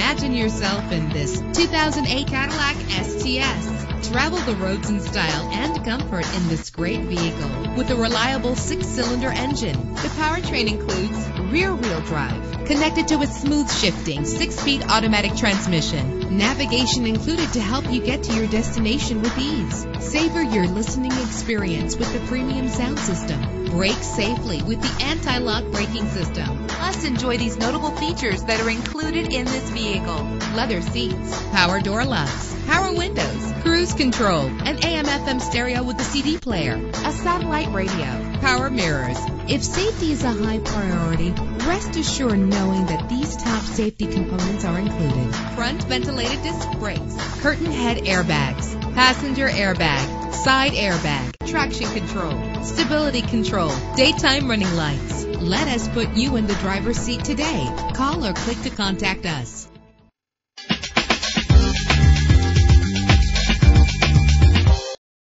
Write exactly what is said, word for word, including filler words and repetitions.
Imagine yourself in this two thousand eight Cadillac S T S. Travel the roads in style and comfort in this great vehicle with a reliable six-cylinder engine. The powertrain includes rear-wheel drive, connected to a smooth shifting six-speed automatic transmission. Navigation included to help you get to your destination with ease. Savor your listening experience with the premium sound system. Brake safely with the anti-lock braking system. Plus, enjoy these notable features that are included in this vehicle: leather seats, power door locks, power windows, cruise control, an A M F M stereo with a C D player, a satellite radio, power mirrors. If safety is a high priority, rest assured knowing that these top safety components are included: front ventilated disc brakes, curtain head airbags, passenger airbag, side airbag, traction control, stability control, daytime running lights. Let us put you in the driver's seat today. Call or click to contact us.